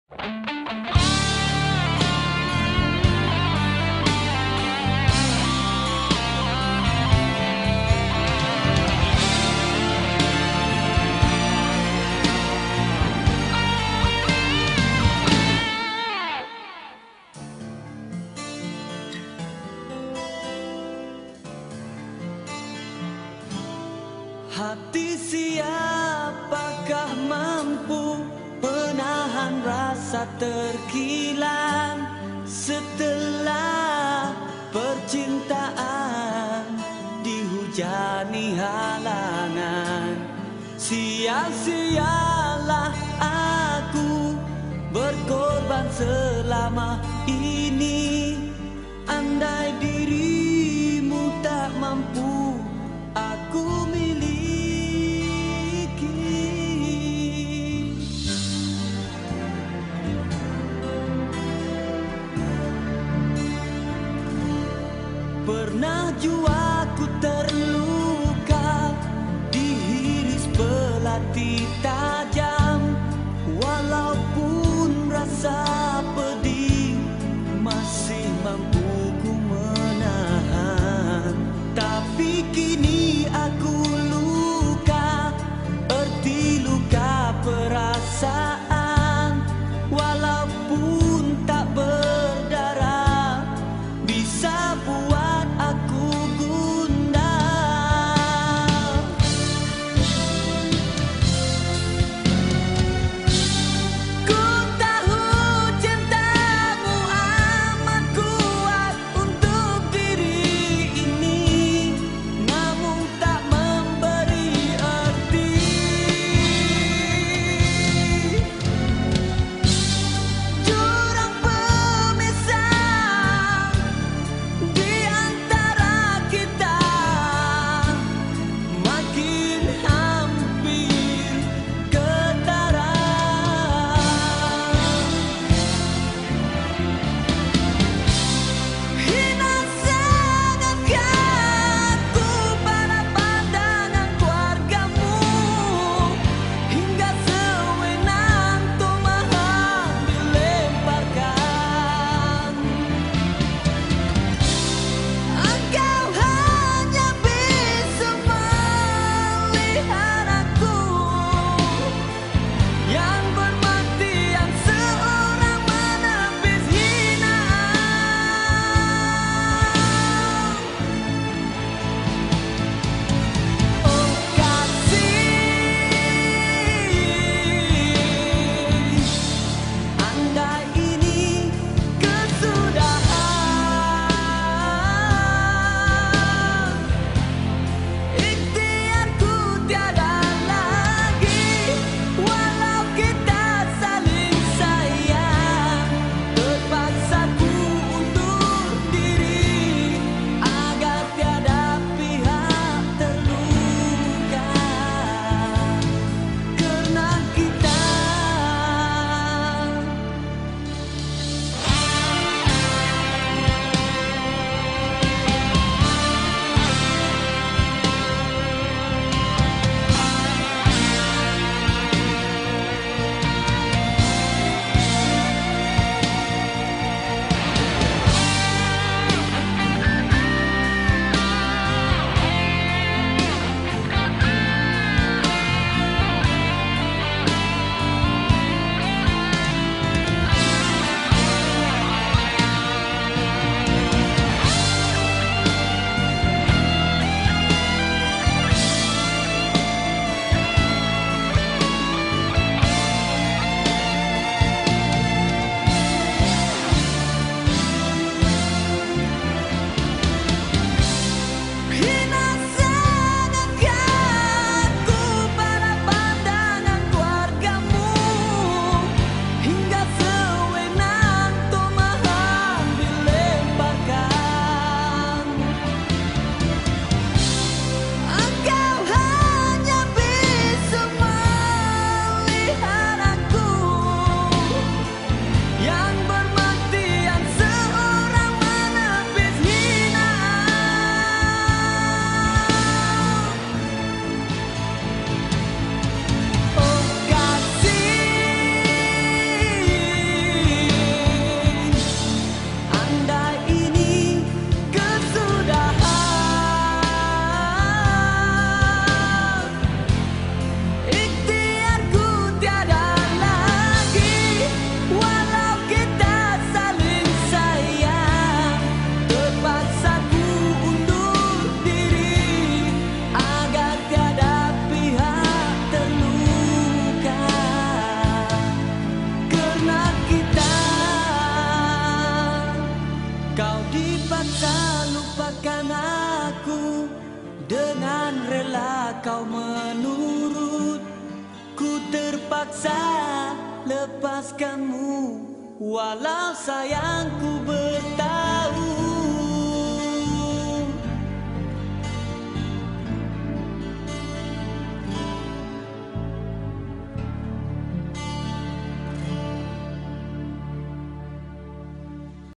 Hati siapakah mampu menahan rasa terkilan setelah percintaan dihujani halangan. Sia-sialah aku berkorban selama ini. Andai dirimu tak mampu aku miliki. Pernah jua ku terluka, dihiris belati tajam. Walaupun rasa pedih masih mampu ku menahan. Tapi kini aku luka, erti luka perasaan. Walaupun tak berdarah, bisa buat aku gundah. Ku tahu cintamu amat kuat untuk diri ini, namun tak memberi arti. lepaskanmu, walau sayangku bertanya.